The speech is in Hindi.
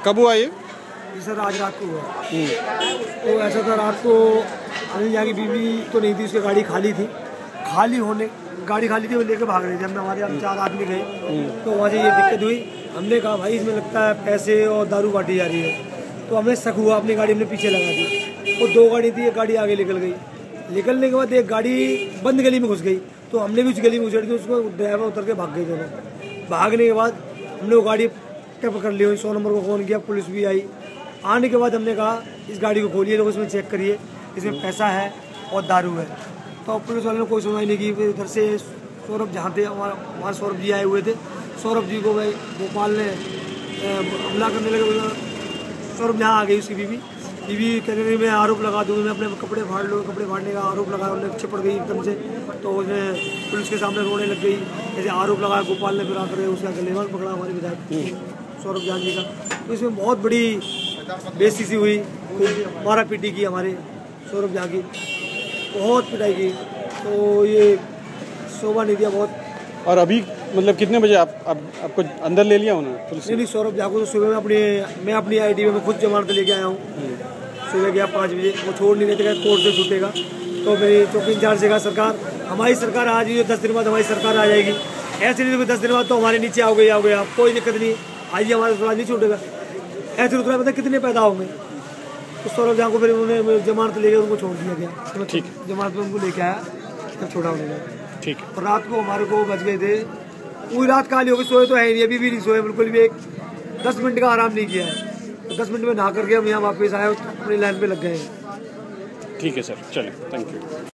कब हुआ ये? सर आज रात को हुआ। तो ऐसा था, रात को अनिल झा की बीवी तो नहीं थी, उसकी गाड़ी खाली थी। गाड़ी खाली थी, वो लेके भाग रहे थे। हमने हमारे यहाँ 4 आदमी गए, तो वहाँ से ये दिक्कत हुई। हमने कहा भाई इसमें लगता है पैसे और दारू बांटी जा रही है। तो हमें शक हुआ, अपनी गाड़ी हमने पीछे लगा दी। वो 2 गाड़ी थी, एक गाड़ी आगे निकल गई। निकलने के बाद एक गाड़ी बंद गली में घुस गई, तो हमने भी उस गली में उछड़ दी। उसको ड्राइवर उतर के भाग गए दोनों। भागने के बाद हमने वो गाड़ी पकड़ ली। 100 नंबर को फ़ोन किया, पुलिस भी आई। आने के बाद हमने कहा इस गाड़ी को खोलिए, तो इसमें चेक करिए, इसमें पैसा है और दारू है। तो पुलिस वाले ने कोई सुनवाई नहीं की। फिर इधर से सौरभ जहाँ थे, हमारे सौरभ जी आए हुए थे। सौरभ जी को भाई भोपाल ने हमला करने लगे। सौरभ यहाँ आ गई, उसकी बीवी कहने में आरोप लगा दूँ, मैं अपने कपड़े फाड़ लूँ। कपड़े फाड़ने का आरोप लगाया, उन्हें चिपड़ गई एकदम से। तो उसने पुलिस के सामने रोने लग गई, ऐसे आरोप लगाया। गोपाल ने फिर आकर उसका गलेवान पकड़ा, हमारे विधायक सौरभ जान जी का। तो इसमें बहुत बड़ी बेइज्जती सी हुई, मारा पीटी की हमारे सौरभ झा की, बहुत पिटाई की। तो ये शोभा नहीं दिया बहुत। और अभी मतलब कितने बजे आपको अंदर ले लिया उन्होंने पुलिस? नहीं, सौरभ झा को तो सुबह में मैं अपनी ITV में खुद जमानत लेके आया हूँ। सुबह गया 5 बजे, वो छोड़ नहीं रहते, कोर्ट से छूटेगा। तो मेरी चौकी इंचार्ज से कहा सरकार, हमारी सरकार आज ही 10 दिन बाद हमारी सरकार आ जाएगी। ऐसे नहीं 10 दिन बाद तो हमारे नीचे आओगे आप, कोई दिक्कत नहीं, आज ही हमारा स्वराज नहीं छूटेगा। ऐसे रुतरा पता कितने पैदा होंगे। तो सौरभ झा को फिर उन्होंने जमानत लेकर उनको छोड़ दिया गया। ठीक, जमानत में उनको लेके आया, तब छोड़ा उन्होंने। ठीक। और रात को हमारे को बच गए थे, पूरी रात काली हो गई। सोए तो है नहीं, अभी भी नहीं सोए बिल्कुल भी। 10 मिनट का आराम नहीं किया है। तो 10 मिनट में नहा करके हम यहाँ वापस आए, अपनी लाइन पे लग गए। ठीक है सर, चलिए, थैंक यू।